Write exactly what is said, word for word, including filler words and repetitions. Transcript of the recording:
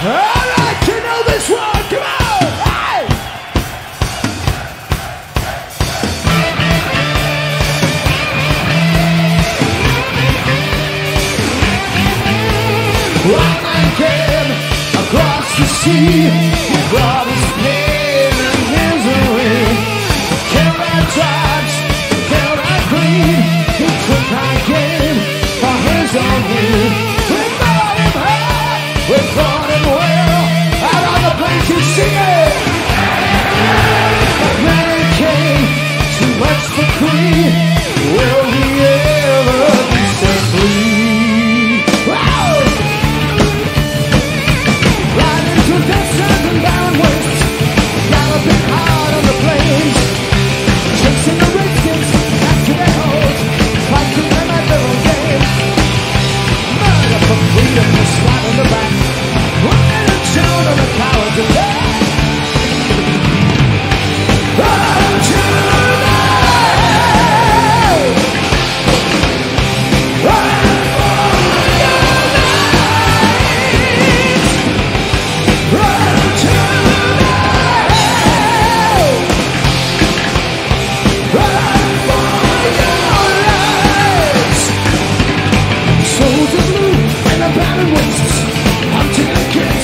Alright, you know this one, come on! Hey! One man came across the sea, he brought his pain and misery. Killed our tribes, killed our greed, he took our game for his own need. We brought him high, we fought him well, out on the plains singing. But man came, too much for free, will he ever be set free? Deserts and barren wastes, galloping hard on the plains, chasing the redskins back to their holes, fighting them at their own game. Murder for freedom, a slap in the back, running and showing on the cowards of death. Run to the night! Run for your lives! Run to the hell! Run for your lives! Souls of blue and abandoned wastes, hunting and killing.